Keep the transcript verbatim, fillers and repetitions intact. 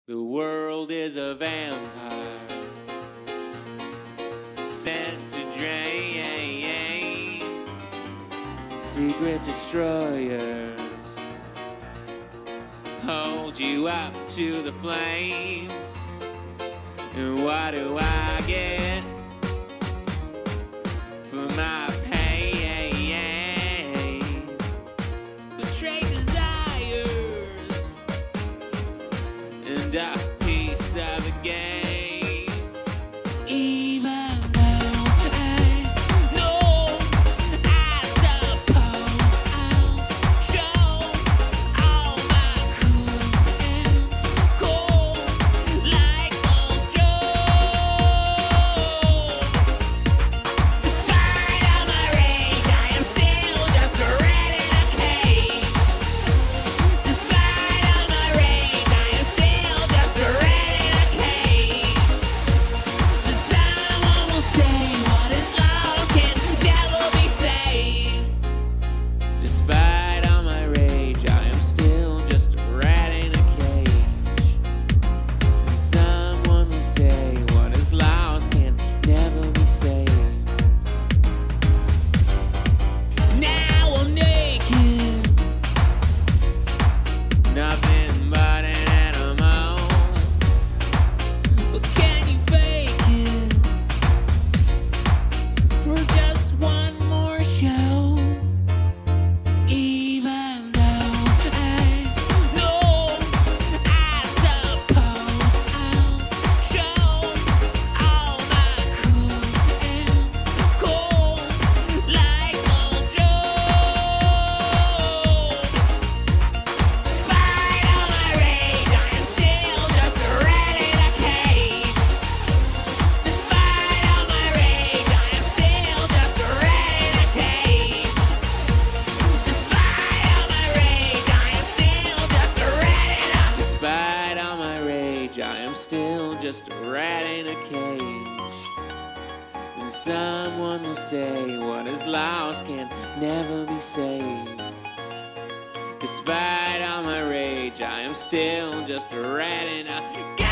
The world is a vampire sent to drain. Secret destroyers hold you up to the flames. And what do I get for my pain? Betrayed desires and a piece of the game. Even though I know, I suppose I'll show all my cool and cold like old Joe. Despite all my rage, I am still just a rat in a cage. Despite all my rage, I am still just a rat in a cage. Someone will say what is lost can never be saved. Despite all my rage, I am still just a rat in a cage. And someone will say what is lost can never be saved. Now I'm naked, nothing but an animal. But can you fake it for just one more show? Even though I know, I suppose I'll show all my cool and cold like old Joe. Despite all my rage, I am still just a rat in a cage. Despite all my rage, I am still just a rat in a cage. Despite all my rage, I am still just a rat in a Despite all my rage, I am still just a rat in a cage. And someone will say what is lost can never be saved. Despite all my rage, I am still just a rat in a cage.